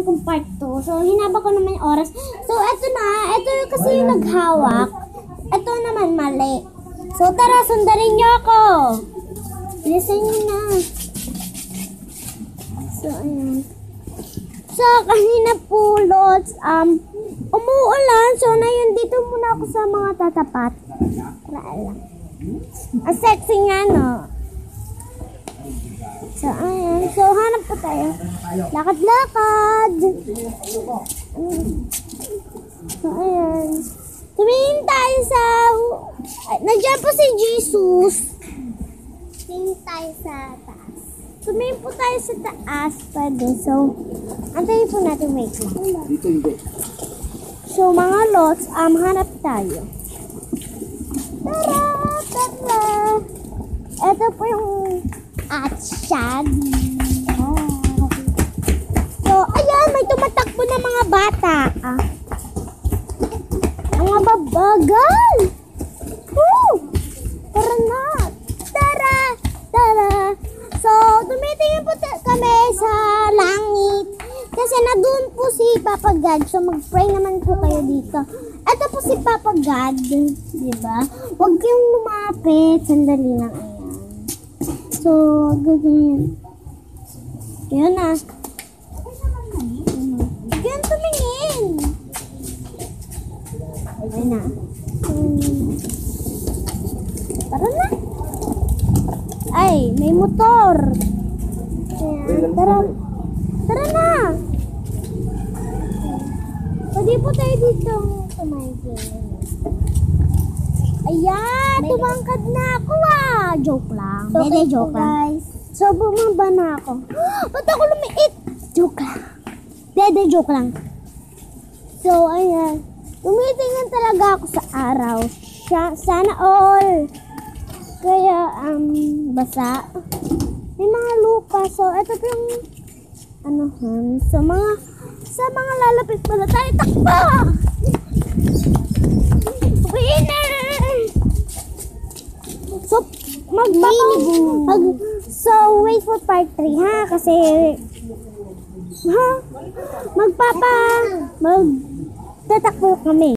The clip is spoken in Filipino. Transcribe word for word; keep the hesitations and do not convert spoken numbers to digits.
kong part two. So, hinaba ko naman yung oras. So, eto na. Eto yung kasi yung naghawak. Eto naman mali. So, tara, sundarin niyo ako. Bilisan niyo na. So, ayan. So, kanina po, lots, um, umuulan. So, na yun, dito muna ako sa mga tatapat. Para alam. Ang sexy nga, no? So, ayan. So, hanap po tayo. Lakad-lakad. So, ayan. Tumingin tayo sa... Ay, nandiyan po si Jesus. Tumingin tayo sa taas. Tumingin po tayo sa taas. Pwede. So, antayin po natin. Wait lang. Dito hindi. So, mga lots, um, hanap tayo. Tara! Tara! Ito po yung Atshadi. So, ayan, may tumatakbo na mga bata. Ah. Mga babagal! Woo! Tara na! Tara! Tara! So, tumitingin po kami sa langit. Kasi nandun po si Papa God. So, mag-pray naman po kayo dito. Ito po si Papa God. Diba? Huwag kayong lumapit. Sandali lang. Ayan. So, ganyan. Yun na. Yan, tumingin. Ayun na. Hmm. Tara na. Ay, may motor. Ayan, tara. Tara na. Pwede po tayo dito tumingin. Ayan, tumangkad na ako ah. Joke lang. So, Dede, joke lang. Guys. So, bumaba na ako. Ba't ako lumiit? Joke lang. Dede, joke lang. So, ayan. Tumitingin talaga ako sa araw. Sana all. Kaya, um, basa. May mga lupa. So, ito po yung, ano, hun. So, mga, sa mga lalapit pala tayo. Takbo! Winner! So, magpapa... Mag, so, wait for part three, ha? Kasi, ha? Magpapa... Mag... Tatakbo kami.